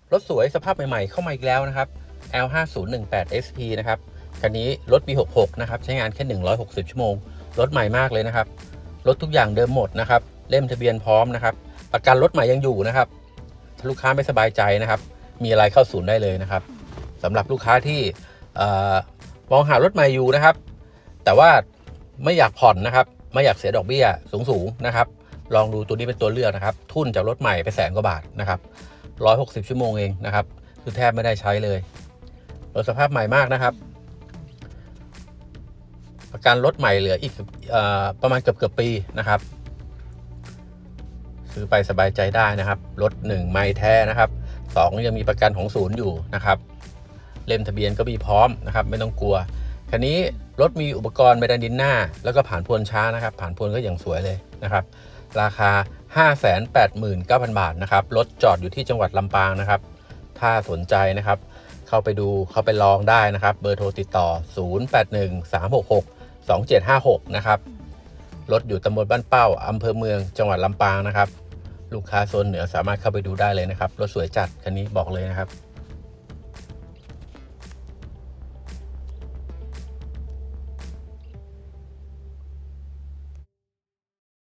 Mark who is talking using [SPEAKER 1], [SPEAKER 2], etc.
[SPEAKER 1] รถสวยสภาพใหม่ๆเข้ามาอีกแล้วนะครับ L5018SP นะครับคันนี้รถปี66นะครับใช้งานแค่160ชั่วโมงรถใหม่มากเลยนะครับรถทุกอย่างเดิมหมดนะครับเล่มทะเบียนพร้อมนะครับประกันรถใหม่ยังอยู่นะครับถ้าลูกค้าไม่สบายใจนะครับมีอะไรเข้าศูนย์ได้เลยนะครับสำหรับลูกค้าที่มองหารถใหม่อยู่นะครับแต่ว่าไม่อยากผ่อนนะครับไม่อยากเสียดอกเบี้ยสูงๆนะครับลองดูตัวนี้เป็นตัวเลือกนะครับทุนจากรถใหม่ไป100,000 กว่าบาทนะครับ160ชั่วโมงเองนะครับคือแทบไม่ได้ใช้เลยรถสภาพใหม่มากนะครับประกันรถใหม่เหลืออีกประมาณเกือบปีนะครับซื้อไปสบายใจได้นะครับรถ1ไม่แท้นะครับ2ยังมีประกันของศูนย์อยู่นะครับเล่มทะเบียนก็มีพร้อมนะครับไม่ต้องกลัวคันนี้รถมีอุปกรณ์เบดานดินหน้าแล้วก็ผ่านพรวนช้านะครับผ่านพรวนก็อย่างสวยเลยนะครับราคา 589,000 บาทนะครับรถจอดอยู่ที่จังหวัดลำปางนะครับถ้าสนใจนะครับเข้าไปดูเข้าไปลองได้นะครับเบอร์โทรติดต่อ0813662756นะครับรถอยู่ตำบลบ้านเป้าอำเภอเมืองจังหวัดลำปางนะครับลูกค้าโซนเหนือสามารถเข้าไปดูได้เลยนะครับรถสวยจัดคันนี้บอกเลยนะครับ